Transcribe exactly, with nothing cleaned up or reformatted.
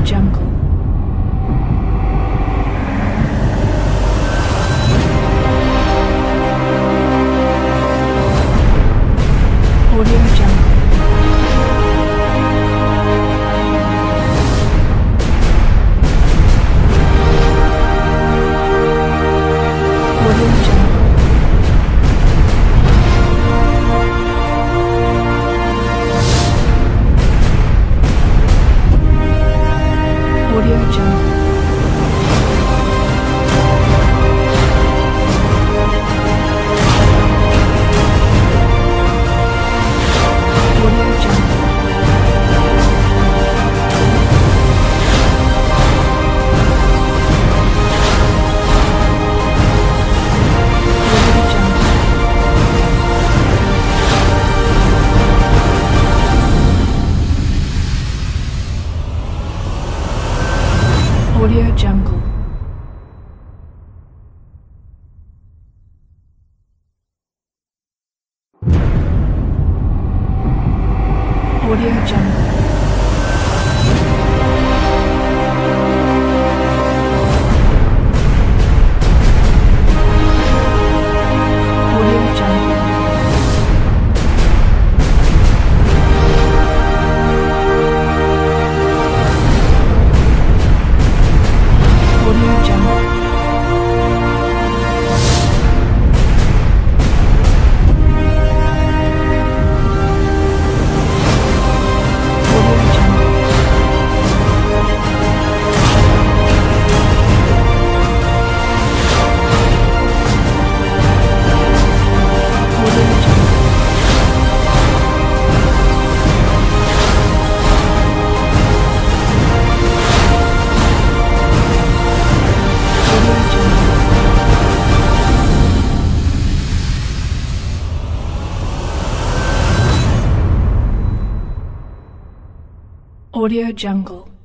Jungle. Audio Jungle. Audio Jungle. Audio Jungle. Audio Jungle. Audio Jungle. Audio Jungle. Audio Jungle. Audio Jungle. Audio Jungle. Audio Jungle. Audio Jungle. Audio Jungle. Audio Jungle.